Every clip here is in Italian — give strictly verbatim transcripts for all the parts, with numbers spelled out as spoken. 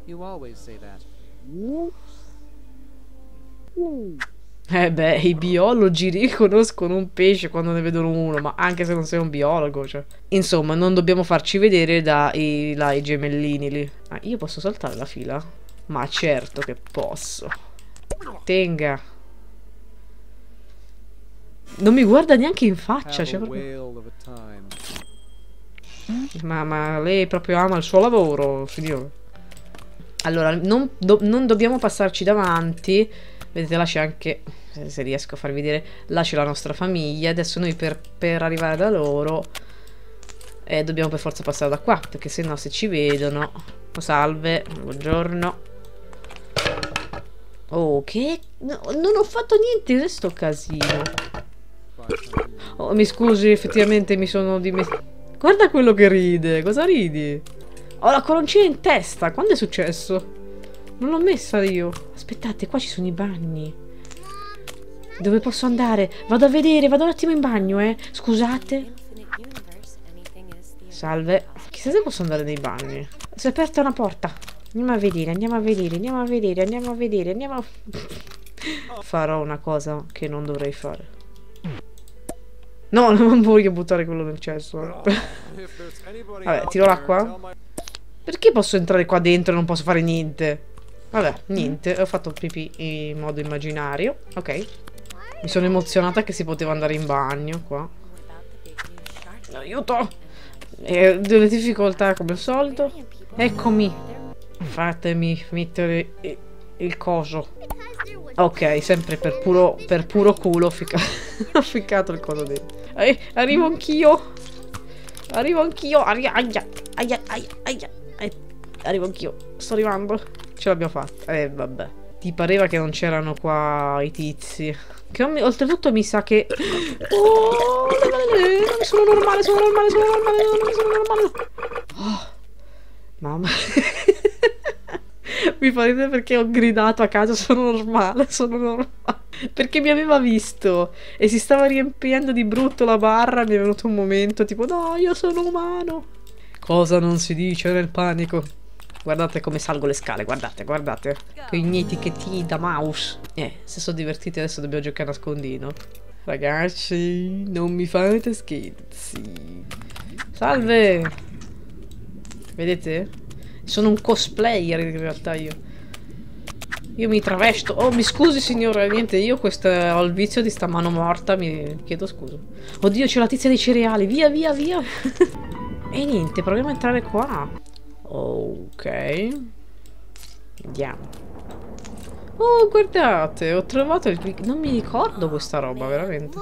Eh beh, i biologi riconoscono un pesce quando ne vedono uno, ma anche se non sei un biologo, cioè. Insomma, non dobbiamo farci vedere dai là, i gemellini lì. Ah, io posso saltare la fila? Ma certo che posso. Tenga. Non mi guarda neanche in faccia, cioè proprio... Ma, ma lei proprio ama il suo lavoro, signore. Allora, non, do non dobbiamo passarci davanti. Vedete, là c'è anche, se riesco a farvi vedere, là c'è la nostra famiglia. Adesso noi per, per arrivare da loro eh, dobbiamo per forza passare da qua, perché se no se ci vedono... Oh, salve, buongiorno. Oh, che... No, non ho fatto niente in sto casino. Oh, mi scusi, effettivamente mi sono dimenticato. Guarda quello che ride, cosa ridi? Ho la coroncina in testa, quando è successo? Non l'ho messa io. Aspettate, qua ci sono i bagni. Dove posso andare? Vado a vedere, vado un attimo in bagno, eh. Scusate. Salve. Chissà se posso andare nei bagni. Si è aperta una porta. Andiamo a vedere, andiamo a vedere, andiamo a vedere, andiamo a vedere, andiamo a... Farò una cosa che non dovrei fare. No, non voglio buttare quello nel cesso. Vabbè, tiro l'acqua. Perché posso entrare qua dentro e non posso fare niente? Vabbè, niente, ho fatto pipì in modo immaginario. Ok. Mi sono emozionata che si poteva andare in bagno qua. Aiuto! Eh, delle difficoltà come al solito. Eccomi. Fatemi mettere il coso. Ok, sempre per puro, per puro culo ho, ficca ho ficcato il coso dentro. Eh, arrivo anch'io. Arrivo anch'io. Aia, aia, aia, aia, aia. Eh, arrivo anch'io. Sto arrivando. Ce l'abbiamo fatta. Eh, vabbè. Ti pareva che non c'erano qua i tizi. Che mi, oltretutto mi sa che... Oh, non sono normale, sono normale, sono normale, non sono normale. Oh, mamma. Mi fa ridere perché ho gridato a casa sono normale, sono normale. Perché mi aveva visto e si stava riempiendo di brutto la barra. Mi è venuto un momento tipo no, io sono umano. Cosa non si dice nel panico. Guardate come salgo le scale, guardate, guardate. Con i miei ticchettini da mouse. Eh, se sono divertiti adesso dobbiamo giocare a nascondino. Ragazzi, non mi fate scherzi. Salve. Vedete? Sono un cosplayer in realtà io. Io mi travesto. Oh, mi scusi signore, niente, io questo, ho il vizio di sta mano morta, mi chiedo scusa. Oddio, c'è la tizia dei cereali, via, via, via. E niente, proviamo a entrare qua. Ok. Andiamo. Oh, guardate, ho trovato il... Non mi ricordo questa roba, veramente.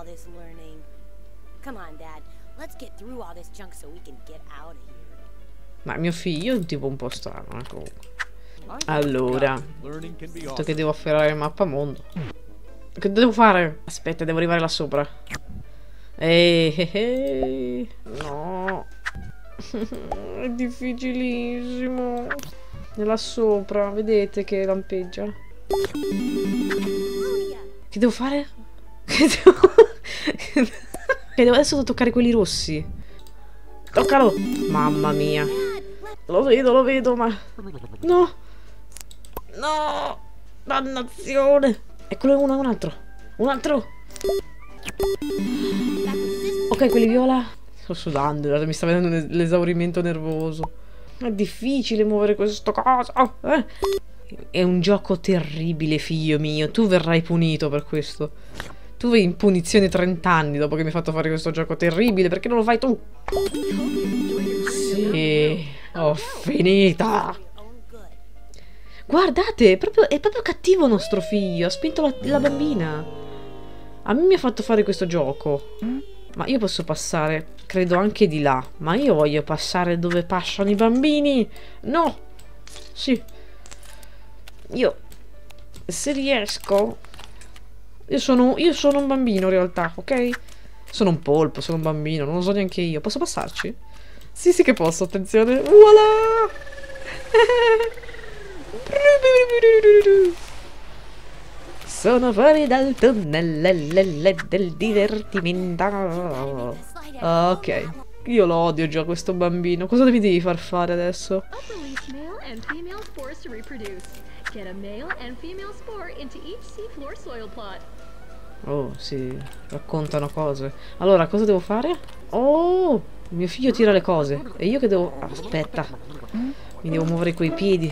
Ma mio figlio è un tipo un po' strano, eh, comunque. Allora, detto che devo afferrare il mappamondo. Che devo fare? Aspetta, devo arrivare là sopra. Ehi, eh, eh, no. È difficilissimo. È là sopra, vedete che lampeggia. Che devo fare? Che devo... che devo... Adesso devo toccare quelli rossi. Toccalo. Mamma mia. Lo vedo, lo vedo, ma... No. No. Dannazione. Eccolo uno, un altro. Un altro. Ok, quelli viola. Sto sudando, mi sta venendo l'esaurimento nervoso. È difficile muovere questo coso. Oh, eh. È un gioco terribile, figlio mio. Tu verrai punito per questo. Tu vai in punizione trenta anni dopo che mi hai fatto fare questo gioco terribile. Perché non lo fai tu? Sì, ho finita. Guardate, è proprio, è proprio cattivo nostro figlio. Ha spinto la, la bambina. A me mi ha fatto fare questo gioco. Ma io posso passare, credo anche di là. Ma io voglio passare dove passano i bambini. No. Sì. Io, se riesco... Io sono, io sono un bambino in realtà, ok? Sono un polpo, sono un bambino, non lo so neanche io. Posso passarci? Sì, sì che posso, attenzione. Voilà! Sono fuori dal tunnel del divertimento. Ok. Io lo odio già questo bambino. Cosa mi devi far fare adesso? and female spores to reproduce. Get a male and female spore into each seafloor soil plot. Oh, si raccontano cose. Allora, cosa devo fare? Oh, mio figlio tira le cose. E io che devo... Aspetta. Mi devo muovere coi piedi.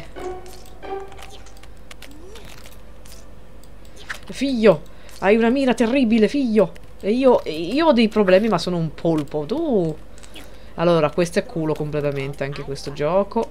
Figlio, hai una mira terribile, figlio. E io, io ho dei problemi, ma sono un polpo. Tu... Allora, questo è culo completamente, anche questo gioco.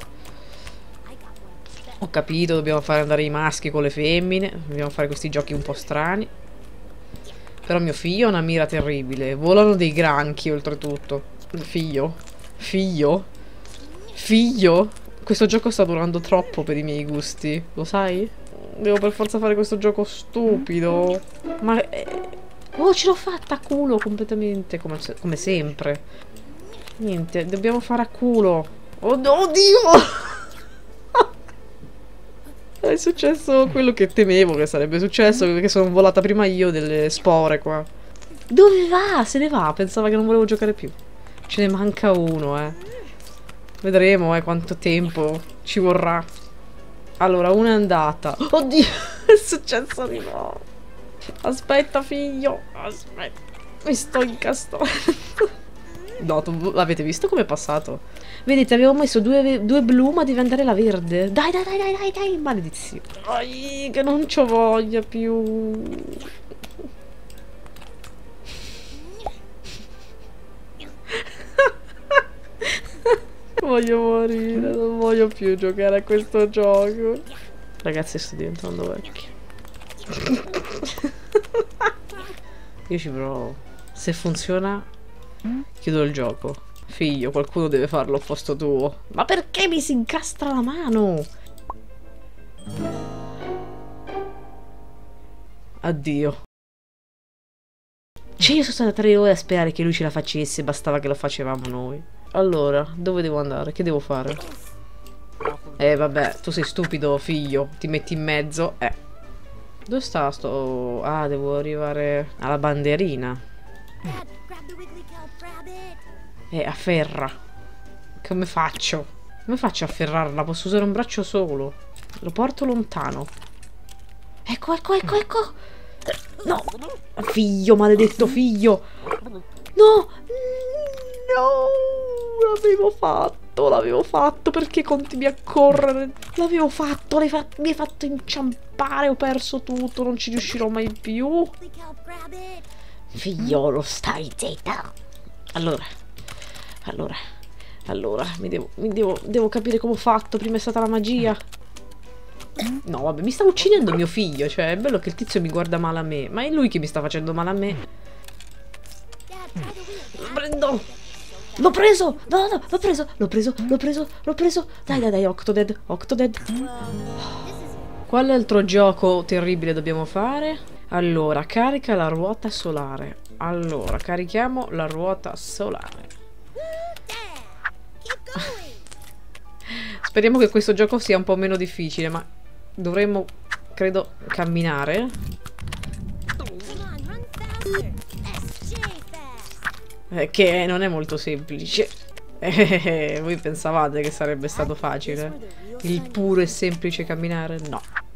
Ho capito, dobbiamo fare andare i maschi con le femmine. Dobbiamo fare questi giochi un po' strani. Però mio figlio ha una mira terribile. Volano dei granchi, oltretutto. Figlio? Figlio? Figlio? Questo gioco sta durando troppo per i miei gusti. Lo sai? Devo per forza fare questo gioco stupido. Ma... Eh... Oh, ce l'ho fatta a culo completamente. Come, come sempre. Niente, dobbiamo fare a culo. Oh, oddio! È successo quello che temevo che sarebbe successo, perché sono volata prima io delle spore qua. Dove va? Se ne va, pensava che non volevo giocare più. Ce ne manca uno, eh. Vedremo, eh, quanto tempo ci vorrà. Allora, una è andata. Oddio, è successo di nuovo. Aspetta, figlio. Aspetta. Mi sto incastrando. No, l'avete visto come è passato? Vedete, avevo messo due, due blu, ma deve andare la verde. Dai, dai, dai, dai, dai, dai. Maledizione. Dai, che non c'ho voglia più. Voglio morire, non voglio più giocare a questo gioco. Ragazzi, sto diventando vecchio. Io ci provo. Se funziona, chiudo il gioco. Figlio, qualcuno deve farlo al posto tuo. Ma perché mi si incastra la mano? Addio. Cioè, io sono stata tre ore a sperare che lui ce la facesse. Bastava che lo facevamo noi. Allora, dove devo andare? Che devo fare? Eh, vabbè, tu sei stupido, figlio. Ti metti in mezzo. Eh. Dove sta sto... Ah, devo arrivare alla bandierina. Eh, afferra. Come faccio? Come faccio a afferrarla? Posso usare un braccio solo. Lo porto lontano. Ecco, ecco, ecco, ecco. No. Figlio, maledetto figlio. No. No. L'avevo fatto. L'avevo fatto. Perché continui a correre? L'avevo fatto. Fa mi hai fatto inciampare. Ho perso tutto. Non ci riuscirò mai più. Figliolo, stai zitta. Allora. Allora. Allora. Mi devo, mi devo, devo capire come ho fatto. Prima è stata la magia. No, vabbè, mi sta uccidendo mio figlio. Cioè, è bello che il tizio mi guarda male a me. Ma è lui che mi sta facendo male a me. Lo prendo. L'ho preso. No, no, l'ho preso. L'ho preso, l'ho preso, l'ho preso. Dai, dai, dai, Octodad. Octodad. Quale altro gioco terribile dobbiamo fare? Allora, carica la ruota solare. Allora, carichiamo la ruota solare. Speriamo che questo gioco sia un po' meno difficile, ma dovremmo, credo, camminare. Eh, che non è molto semplice. Eh, voi pensavate che sarebbe stato facile? Il puro e semplice camminare? No.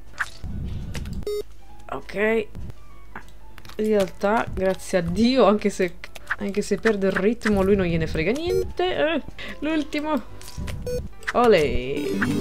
Ok. In realtà, grazie a Dio, anche se, anche se perde il ritmo, lui non gliene frega niente. Eh, l'ultimo. Olè.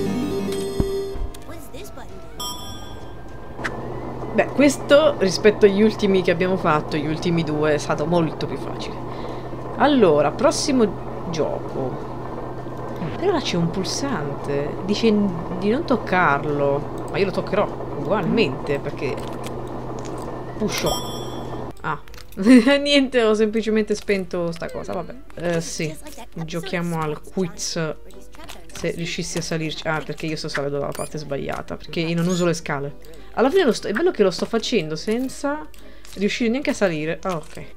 Beh, questo rispetto agli ultimi che abbiamo fatto, gli ultimi due, è stato molto più facile. Allora, prossimo gioco. Però là c'è un pulsante. Dice di non toccarlo. Ma io lo toccherò ugualmente, perché... Pusho. Ah. Niente, ho semplicemente spento sta cosa, vabbè. Eh, sì. Giochiamo al quiz. Se riuscissi a salirci. Ah, perché io sto salendo dalla parte sbagliata. Perché io non uso le scale. Alla fine lo sto... è bello che lo sto facendo senza riuscire neanche a salire. Ah, ok.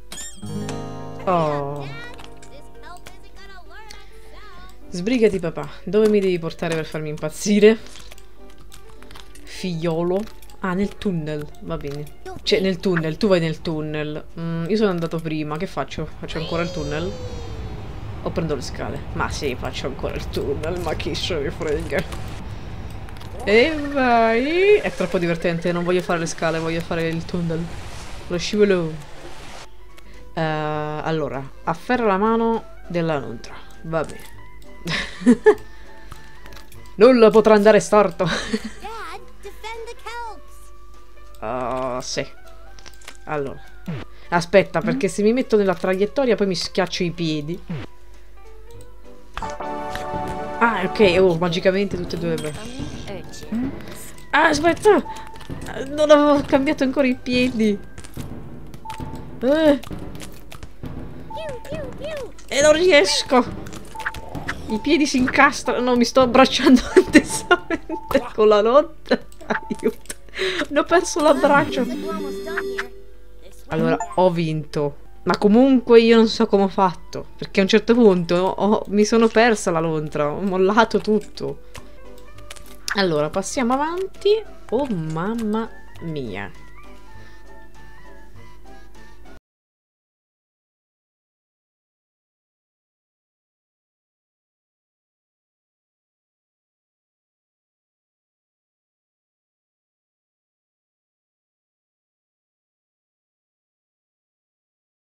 Oh. Sbrigati, papà. Dove mi devi portare per farmi impazzire? Figliolo. Ah, nel tunnel. Va bene. Cioè, nel tunnel. Tu vai nel tunnel. Mm, io sono andato prima. Che faccio? Faccio ancora il tunnel? O prendo le scale? Ma sì, faccio ancora il tunnel. Ma chi se ne frega? E vai. È troppo divertente, non voglio fare le scale, voglio fare il tunnel. Lo scivolo. Uh, allora, afferra la mano della lontra. Va bene. Nulla potrà andare storto. Oh, sì. Allora. Aspetta, perché se mi metto nella traiettoria poi mi schiaccio i piedi. Ah, ok. Oh, magicamente tutte e due. Ah, aspetta. Non avevo cambiato ancora i piedi. Eh. E non riesco. I piedi si incastrano. No, mi sto abbracciando intensamente con la lotta. Aiuto. Ne ho perso l'abbraccio. Allora, ho vinto. Ma comunque io non so come ho fatto. Perché a un certo punto ho, mi sono persa la lontra. Ho mollato tutto. Allora, passiamo avanti. Oh, mamma mia.